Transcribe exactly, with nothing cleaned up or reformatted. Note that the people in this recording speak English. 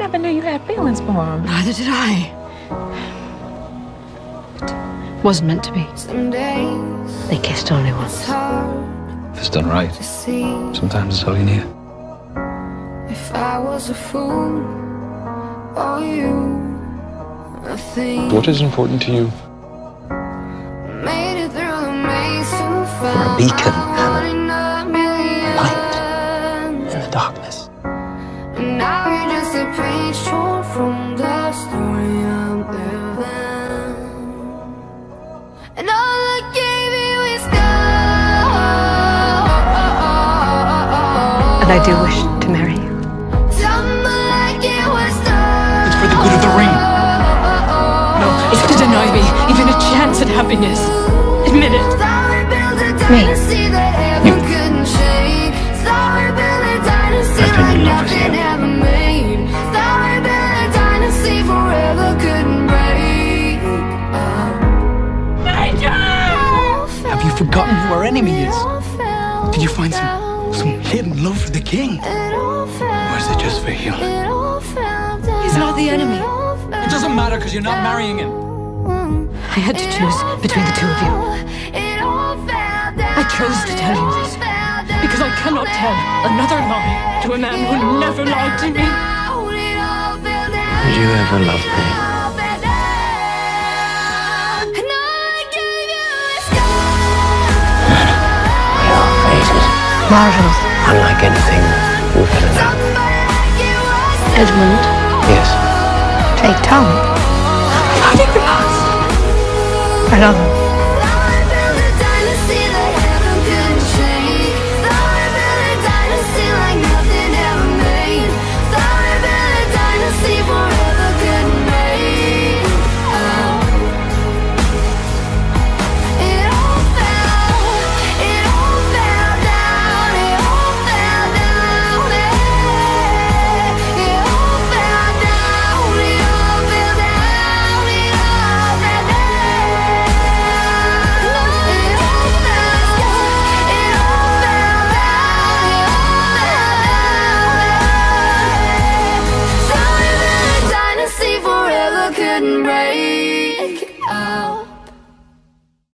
never knew you had feelings for him. Neither did I. It wasn't meant to be. They kissed only once. If it's done right, sometimes it's all you need. If I was a fool, or you, I think. What is important to you? Made it through the maze to You're a beacon, light in the darkness. And now you're just a page torn from the story I'm living. And all I gave you is gold. And I do wish to marry you. Like it was done. It's for the good of the ring. No, it's to deny me even a chance at happiness. Admit it. Me. You. I've been in love with you. Have you forgotten who our enemy is? Did you find some, some hidden love for the king? Or is it just for you? He's not the enemy. It doesn't matter because you're not marrying him. I had to choose between the two of you. I chose to tell you this because I cannot tell another lie to a man who never lied to me. Did you ever love me? We are fated. Marvelous. Unlike anything we've ever known. Edmund. Yes. Take Tom. How did we last? I love him.